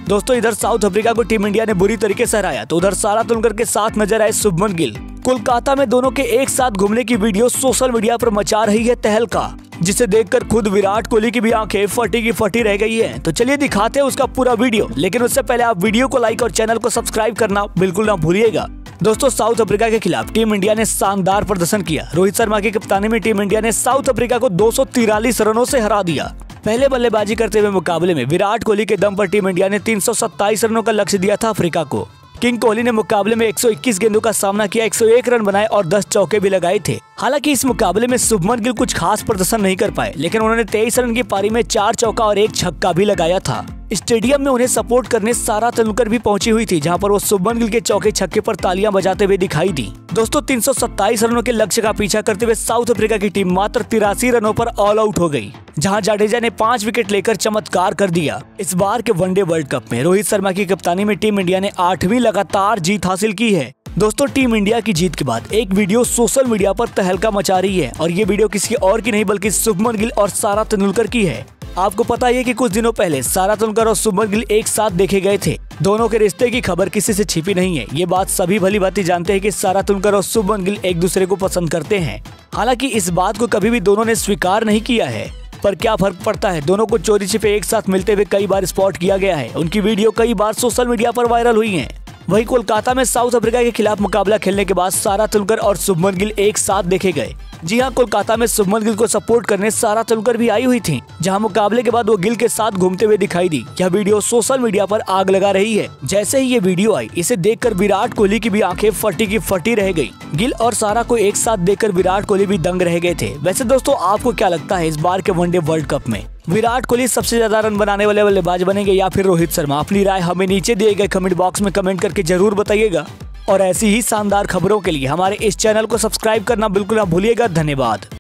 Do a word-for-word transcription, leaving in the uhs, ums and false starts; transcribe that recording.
दोस्तों इधर South Africa को टीम इंडिया ने बुरी तरीके से हराया तो उधर सारा तेंदुलकर के साथ नजर आए शुभमन गिल। कोलकाता में दोनों के एक साथ घूमने की वीडियो सोशल मीडिया पर मचा रही है तहलका, जिसे देखकर खुद विराट कोहली की भी आंखें फटी की फटी रह गई है। तो चलिए दिखाते हैं उसका पूरा वीडियो, लेकिन उससे पहले आप वीडियो को लाइक और चैनल को सब्सक्राइब करना बिल्कुल ना भूलिएगा। दोस्तों साउथ अफ्रीका के खिलाफ टीम इंडिया ने शानदार प्रदर्शन किया। रोहित शर्मा की कप्तानी में टीम इंडिया ने साउथ अफ्रीका को दो सौ तिरालीस रनों से हरा दिया। पहले बल्लेबाजी करते हुए मुकाबले में विराट कोहली के दम पर टीम इंडिया ने तीन सौ सत्ताईस रनों का लक्ष्य दिया था अफ्रीका को। किंग कोहली ने मुकाबले में एक सौ इक्कीस गेंदों का सामना किया, एक सौ एक रन बनाए और दस चौके भी लगाए थे। हालांकि इस मुकाबले में शुभमन गिल कुछ खास प्रदर्शन नहीं कर पाए, लेकिन उन्होंने तेईस रन की पारी में चार चौका और एक छक्का भी लगाया था। स्टेडियम में उन्हें सपोर्ट करने सारा तेंदुलकर भी पहुंची हुई थी, जहां पर वो शुभमन गिल के चौके छक्के पर तालियां बजाते हुए दिखाई दी। दोस्तों तीन सौ सत्ताईस रनों के लक्ष्य का पीछा करते हुए साउथ अफ्रीका की टीम मात्र तिरासी रनों पर ऑल आउट हो गई, जहां जाडेजा ने पांच विकेट लेकर चमत्कार कर दिया। इस बार के वनडे वर्ल्ड कप में रोहित शर्मा की कप्तानी में टीम इंडिया ने आठवीं लगातार जीत हासिल की है। दोस्तों टीम इंडिया की जीत के बाद एक वीडियो सोशल मीडिया पर तहलका मचा रही है, और ये वीडियो किसी और की नहीं बल्कि शुभमन गिल और सारा तेंदुलकर की है। आपको पता है कि कुछ दिनों पहले सारा तेंदुलकर और शुभमन गिल एक साथ देखे गए थे। दोनों के रिश्ते की खबर किसी से छिपी नहीं है। ये बात सभी भली भांति जानते हैं कि सारा तेंदुलकर और शुभमन गिल एक दूसरे को पसंद करते हैं। हालांकि इस बात को कभी भी दोनों ने स्वीकार नहीं किया है, पर क्या फर्क पड़ता है, दोनों को चोरी छिपे एक साथ मिलते हुए कई बार स्पॉट किया गया है। उनकी वीडियो कई बार सोशल मीडिया पर वायरल हुई है। वहीं कोलकाता में साउथ अफ्रीका के खिलाफ मुकाबला खेलने के बाद सारा तेंदुलकर और शुभमन गिल एक साथ देखे गए। जी हां, कोलकाता में शुभमन गिल को सपोर्ट करने सारा तेंदुलकर भी आई हुई थी, जहां मुकाबले के बाद वो गिल के साथ घूमते हुए दिखाई दी। यह वीडियो सोशल मीडिया पर आग लगा रही है। जैसे ही ये वीडियो आई, इसे देखकर विराट कोहली की भी आंखें फटी की फटी रह गई। गिल और सारा को एक साथ देखकर विराट कोहली भी दंग रह गए थे। वैसे दोस्तों आपको क्या लगता है, इस बार के वनडे वर्ल्ड कप में विराट कोहली सबसे ज्यादा रन बनाने वाले बल्लेबाज बनेंगे या फिर रोहित शर्मा? अपनी राय हमें नीचे दिए गए कमेंट बॉक्स में कमेंट करके जरूर बताइएगा, और ऐसी ही शानदार खबरों के लिए हमारे इस चैनल को सब्सक्राइब करना बिल्कुल ना भूलिएगा। धन्यवाद।